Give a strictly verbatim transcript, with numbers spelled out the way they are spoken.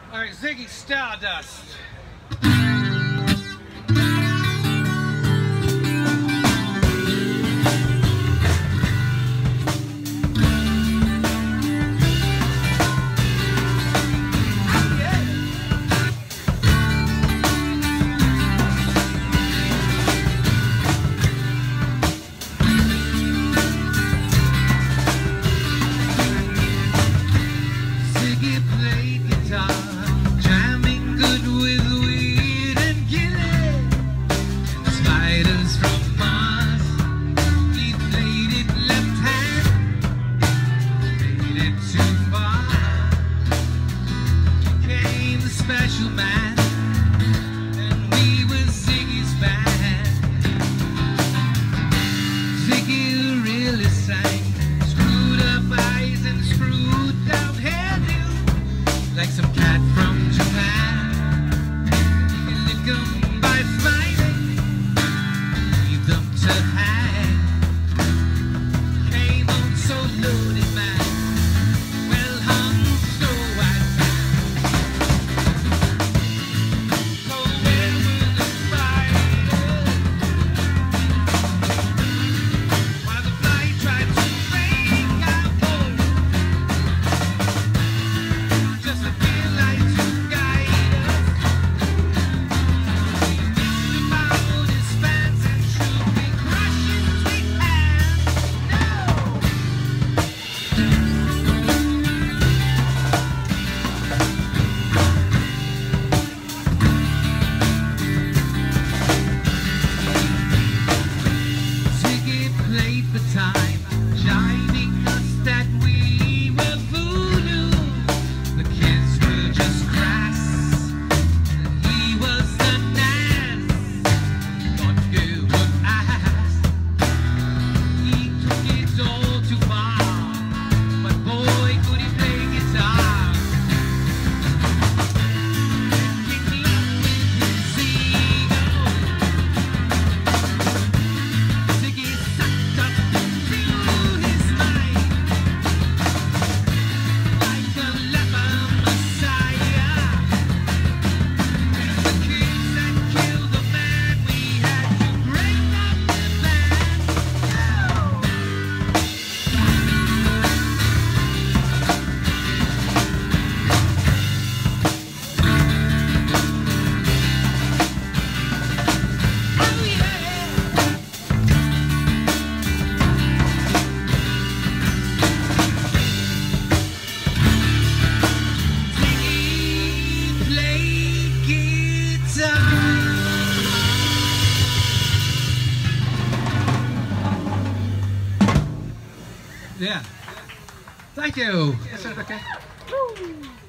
All right, Ziggy, Stardust. Special man, and we were Ziggy's band. Ziggy really sang, screwed up eyes and screwed down hairdo, like some cat from Japan. You can lick 'em by smiling, leave them to hang. Came on so loaded, man. Well hung, so white. Time, jiving us that we were voodoo. The kids were just crass, and he was the nass. Thought you would ask. He took it all too far, but boy could he play guitar. He needed his ego. Ziggy sucked up Yeah. Thank you. Is that okay? Woo.